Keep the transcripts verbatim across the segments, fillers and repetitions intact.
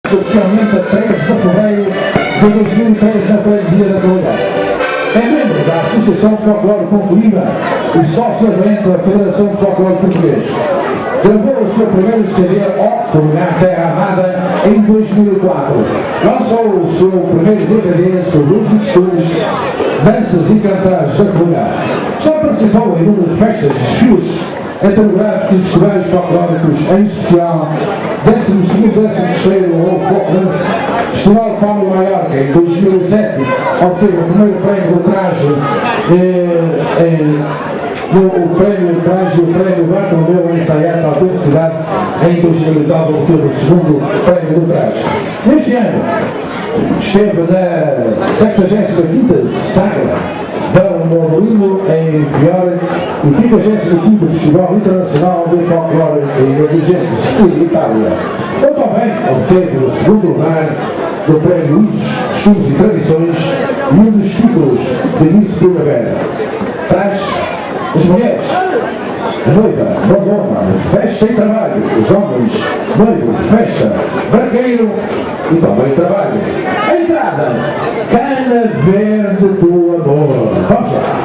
Oficialmente a três de fevereiro de dois mil e três na freguesia da Colheira. É membro da Associação de Folclore Ponte Lima e sócio-advento da Federação de Folclore Português. Gravou o seu primeiro C D, Ó, Lugar Terra Amada, em dois mil e quatro. Lançou o seu primeiro D V D sobre os costumes, danças e cantares da comunidade. Já participou em inúmeras festas, desfiles etnográficos e festivais folclóricos, em especial décimo segundo, décimo terceiro World Folk Dance Festival Palma Maiorca em dois mil e sete, obteve o primeiro prémio do traje eh, em o prémio do traje, o prémio Bartolomeu ensaiado na autenticidade em dois mil e nove, obteve o segundo prémio do traje. Neste ano esteve na sexagésima quinta Sagra da Modelino em Fiore e trigésimo quinto Festival Internacional de Folclore em Agrigento, em Itália. Eu também obteve o segundo lugar do prémio Usos, Costumes e Tradições e um dos títulos de Miss Primavera. Traz as mulheres, a noiva, nova, festa e trabalho, os homens, noivo, festa, barqueiro e também trabalho. A entrada, Cana Verde do Amor. Vamos lá.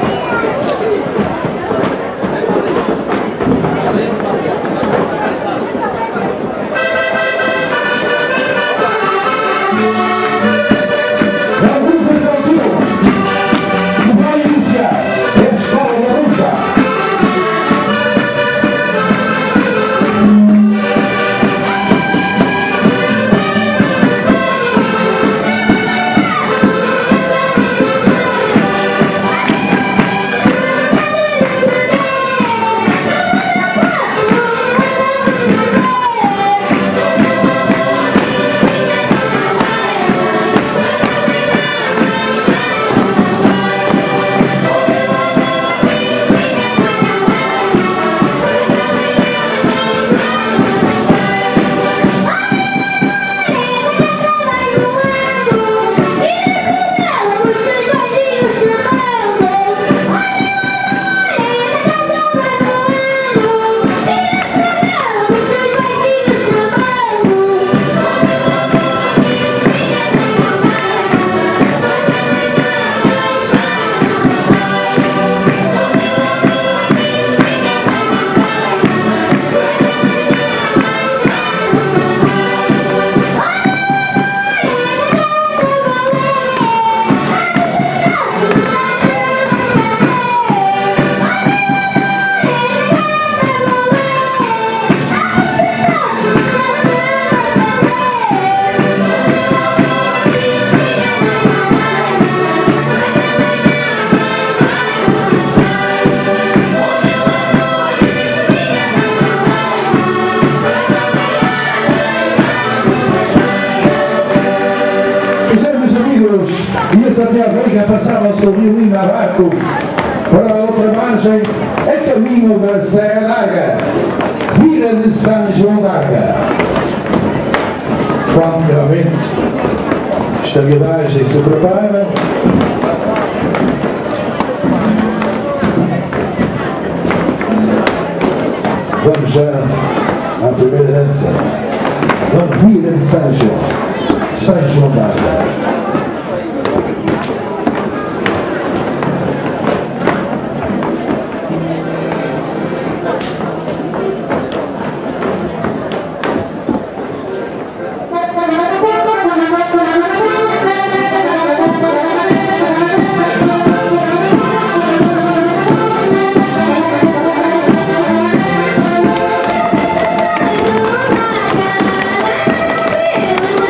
E a Santiago Veiga passava-se o Rio Lima Abaco para a outra margem, a caminho da Serra d'Arga, Vila de São João d'Arga. Quando realmente esta viagem se prepara, vamos já à primeira dança. Vamos Vila de São João, São João d'Arga. We'll be right back.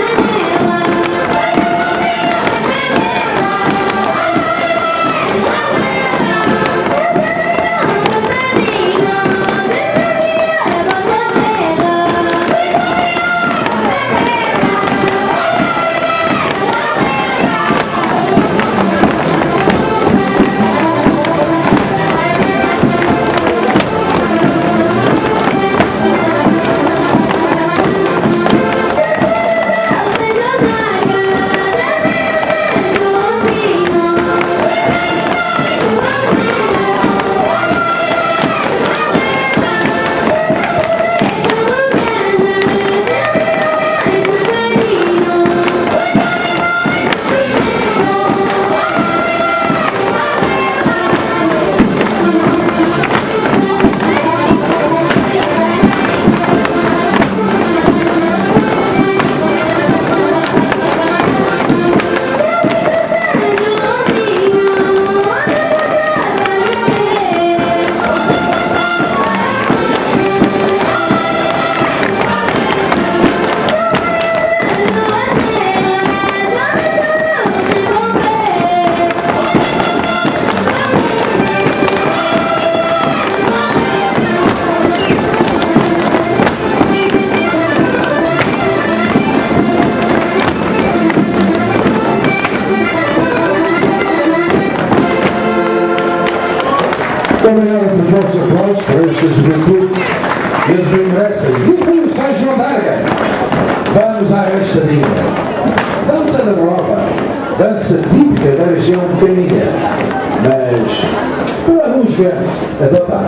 dança típica da região pequenina, mas pela música adotada.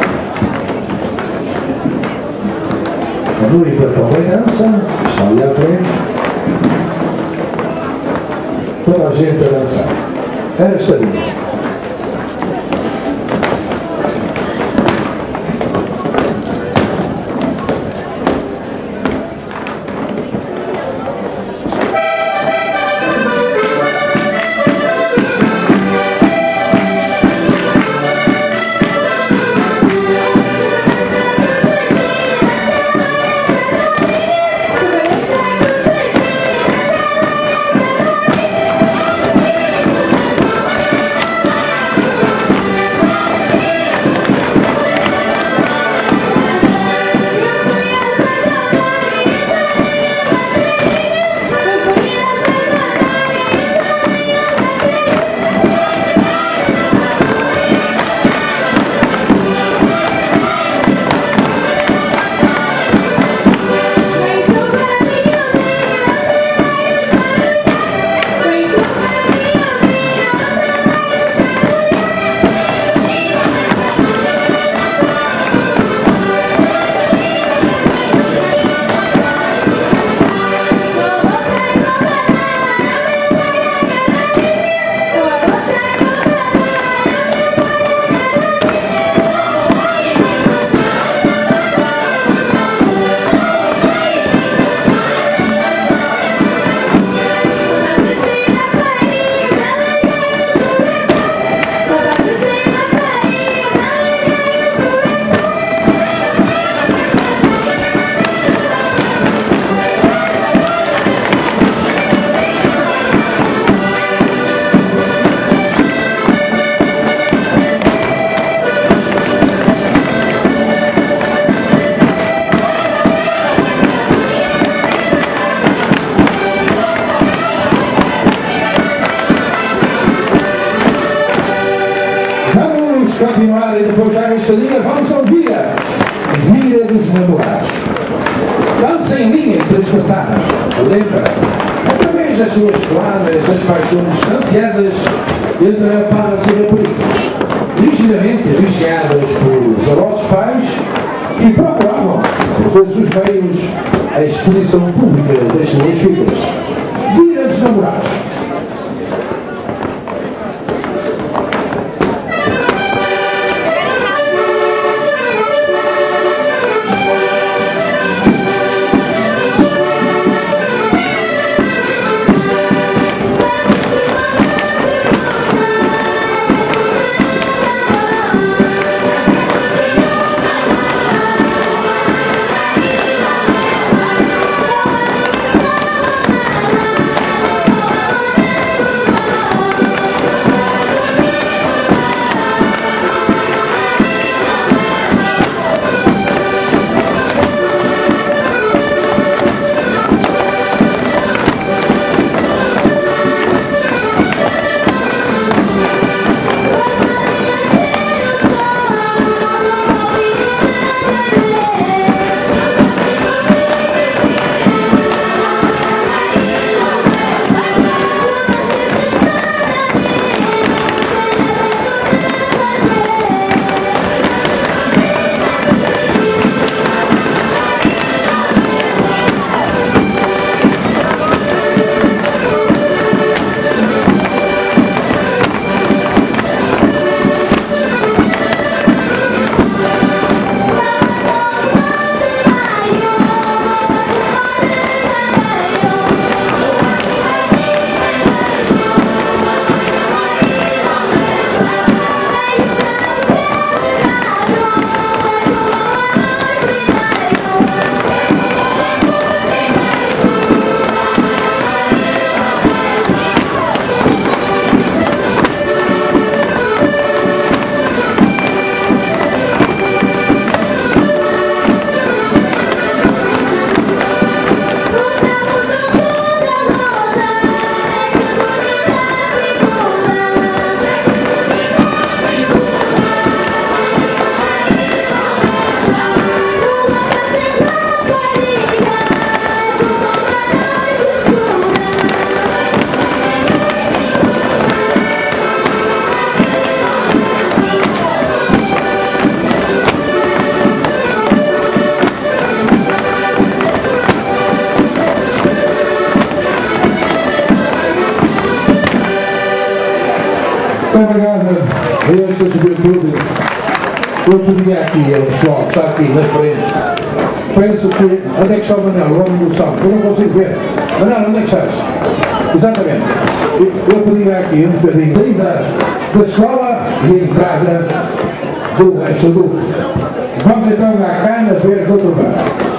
A noiva também dança, está ali à frente, toda a gente a dançar. Era estadinha. Continuar e depois já esta linha, vamos ao Vira, Vira dos Namorados. Dança em linha trespassada, lembra? Através das suas quadras, das paixões distanciadas entre rapazes e raparigas, rigidamente vigiadas por zelosos pais que procuravam, por todos os meios, a exposição pública das suas filhas. Vira dos Namorados. Muito obrigado a esta juventude. Eu pedia aqui ao pessoal que está aqui na frente. Penso que. Onde é que está o Manel, o homem do som? Eu não consigo ver. Manel, onde é que estás? Exatamente. Eu, eu pedia aqui um bocadinho da ida da escola e a entrada do ex-adulto. Vamos então à cana ver do outro lado.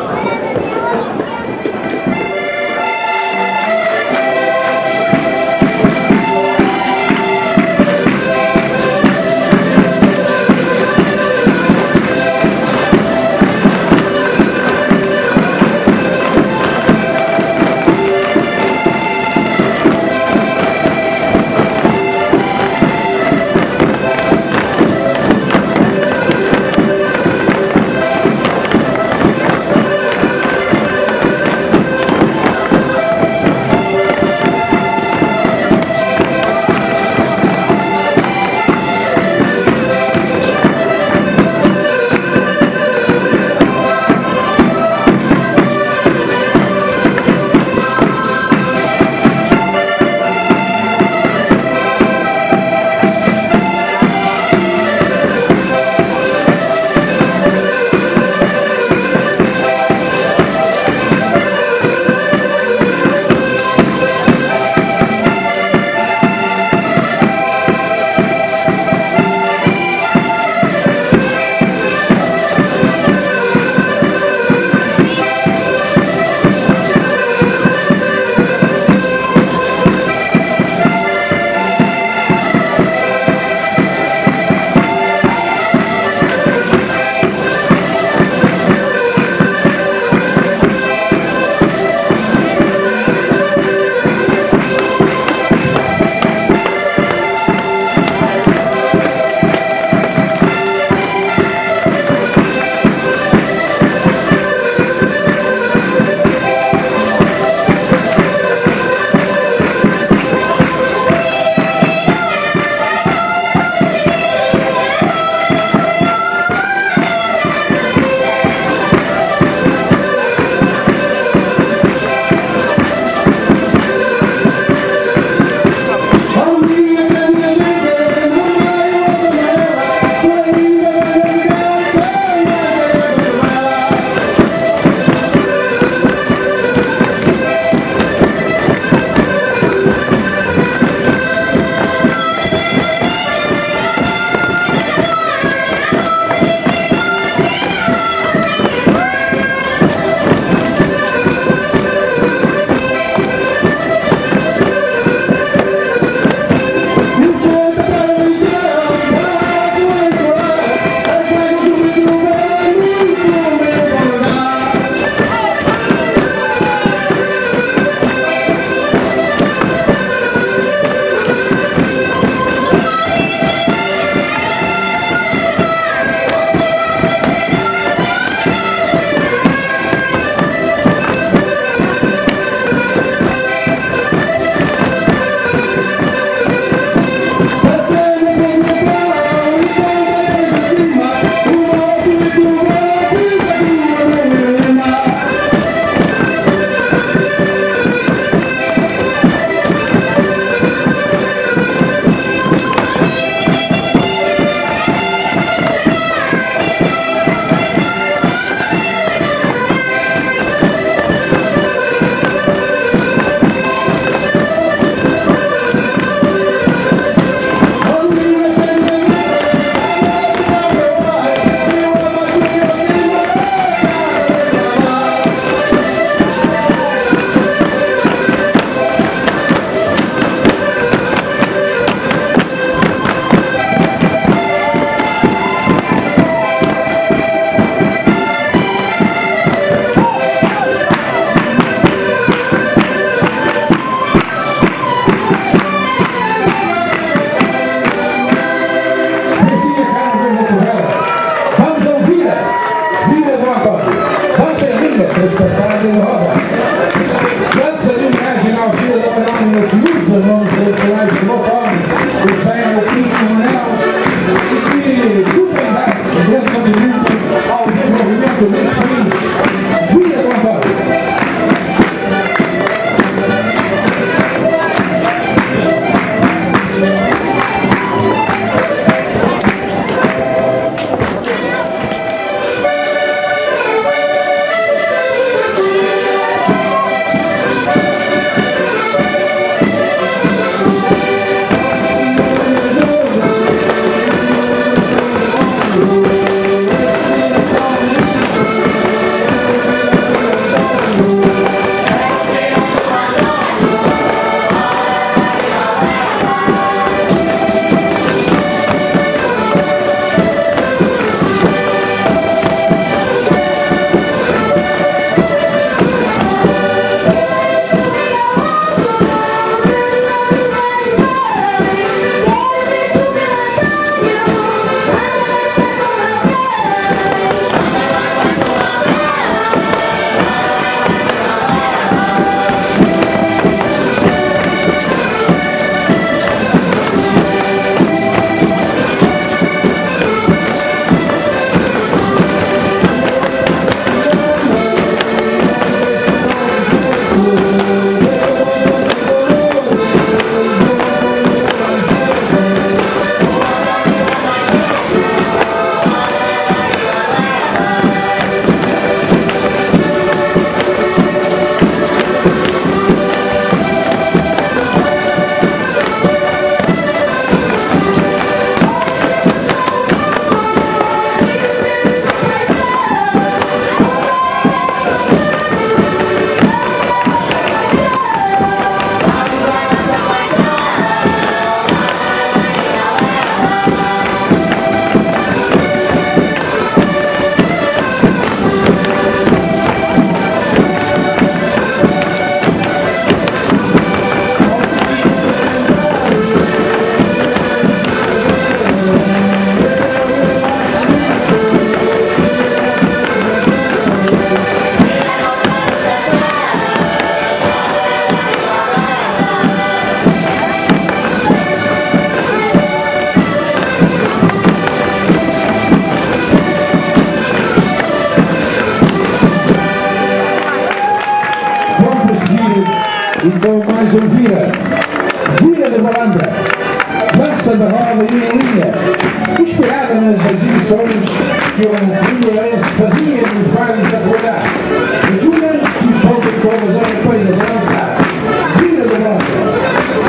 Então mais um vira. Vira de Baranda. Lança da roda e em linha. Inspirada nas exibições que um pinheirense fazia nos bailes da Comunidade. Os juventudes se pontam todas as europeias a lançar. Vira de Baranda.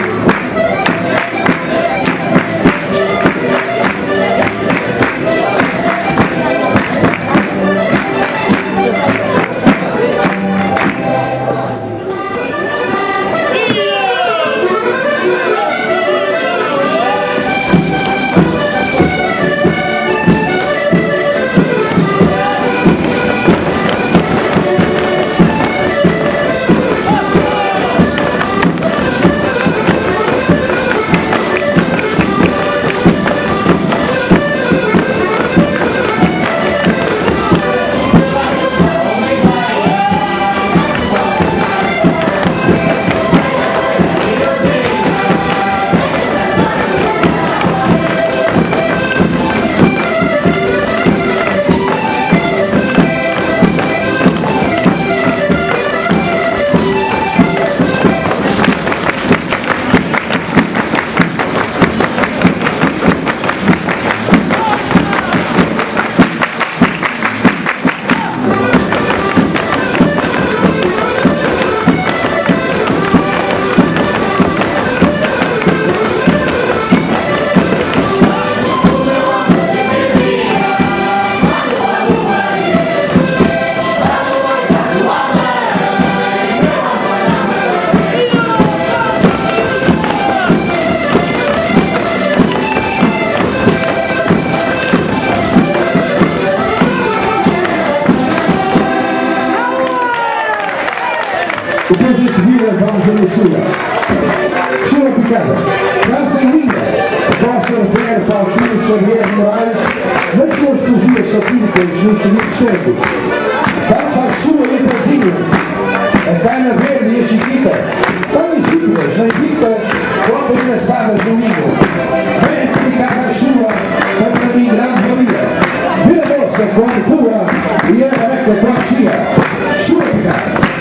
Depois deste vira, vamos a uma chula. Chula picada. Dança em linha. Possa ver para os filhos Xavier Moraes nas suas poesias satíricas nos seguintes tempos. Dança a chula e o Brasil. A Cana Verde e a Chiquita. Tão insípidas na Invicta quanto engraçadas no Mingo. Vem picada a chula, é para mim grande valia. Vira moça quando pula e a careca quando chia. Chula picada.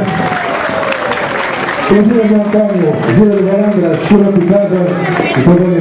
O Vila de Antônio, Vila de Baranda, Chula Picada,